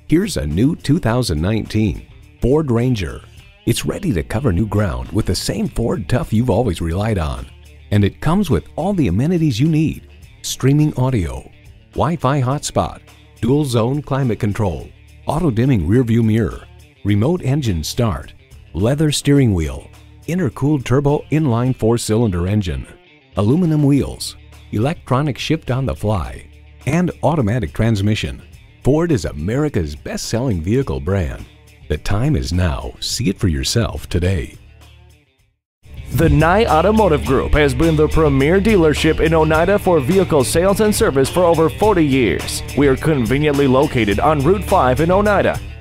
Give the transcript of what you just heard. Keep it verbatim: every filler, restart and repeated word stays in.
Here's a new two thousand nineteen Ford Ranger. It's ready to cover new ground with the same Ford tough you've always relied on. And it comes with all the amenities you need: streaming audio, Wi-Fi hotspot, dual zone climate control, auto-dimming rearview mirror, remote engine start, leather steering wheel, intercooled turbo inline four-cylinder engine, aluminum wheels, electronic shift on the fly, and automatic transmission. Ford is America's best-selling vehicle brand. The time is now. See it for yourself today. The Nye Automotive Group has been the premier dealership in Oneida for vehicle sales and service for over forty years. We are conveniently located on Route five in Oneida.